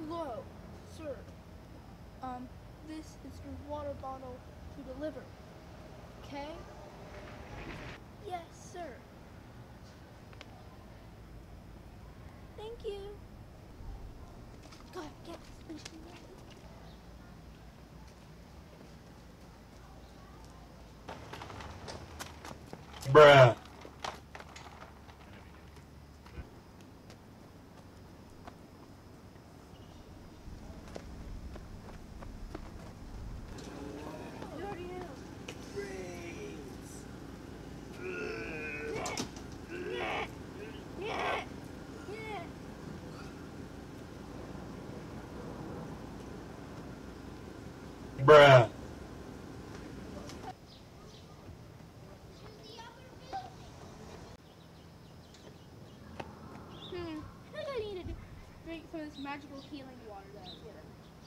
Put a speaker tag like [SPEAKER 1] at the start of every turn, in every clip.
[SPEAKER 1] Hello, sir. This is your water bottle to deliver. Okay? Yes, sir. Thank you. Go ahead, get this.
[SPEAKER 2] Bruh.
[SPEAKER 1] You already know.
[SPEAKER 2] Bruh.
[SPEAKER 1] I think I need to drink some of this magical healing water that I was given.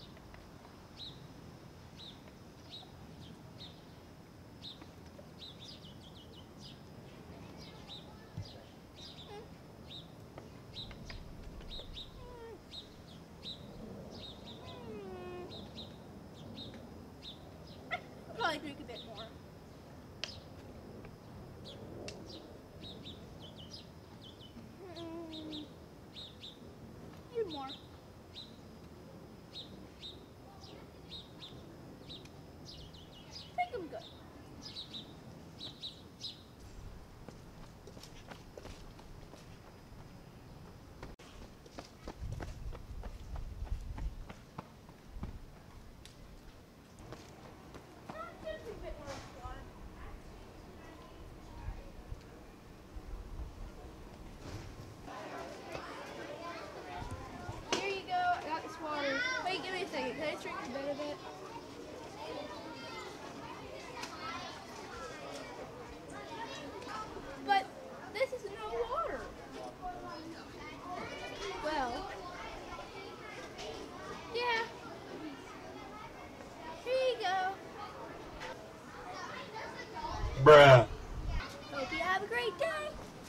[SPEAKER 1] I'll probably drink a bit more. Need more. I think I'm good. Just a bit more water. Here you go. I got this water. Wait, give me a second. Can I drink a bit of it? But this is no water. Well, yeah. Here you go.
[SPEAKER 2] Bruh.
[SPEAKER 1] Hope you have a great day.